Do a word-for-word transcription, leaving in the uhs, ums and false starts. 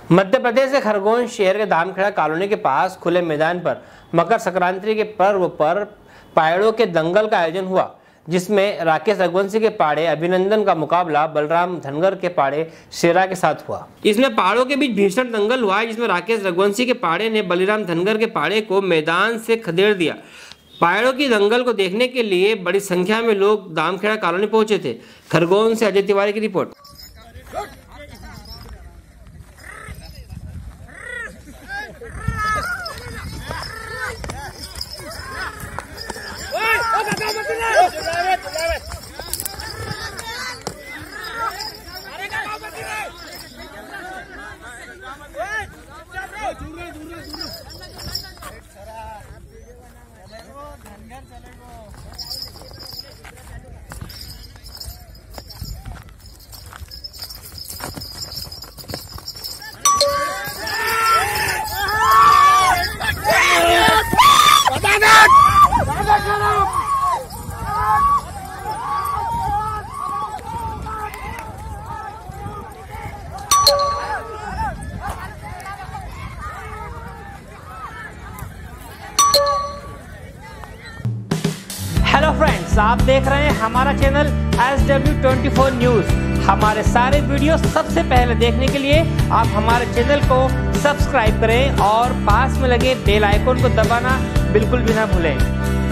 मध्य प्रदेश के खरगोन शहर के धामखेड़ा कॉलोनी के पास खुले मैदान पर मकर संक्रांति के पर्व पर पायड़ों के दंगल का आयोजन हुआ, जिसमें राकेश रघुवंशी के पाड़े अभिनंदन का मुकाबला बलराम धनगर के पाड़े शेरा के साथ हुआ। इसमें पहाड़ों के बीच भीषण दंगल हुआ, जिसमें राकेश रघुवंशी के पाड़े ने बलराम धनगर के पाड़े को मैदान से खदेड़ दिया। पायड़ों की दंगल को देखने के लिए बड़ी संख्या में लोग धामखेड़ा कॉलोनी पहुंचे थे। खरगोन से अजय तिवारी की रिपोर्ट। हेलो फ्रेंड्स, आप देख रहे हैं हमारा channel S W twenty four news. हमारे सारे वीडियो सबसे पहले देखने के लिए आप हमारे चैनल को सब्सक्राइब करें और पास में लगे बेल आइकन को दबाना बिल्कुल भी ना भूलें।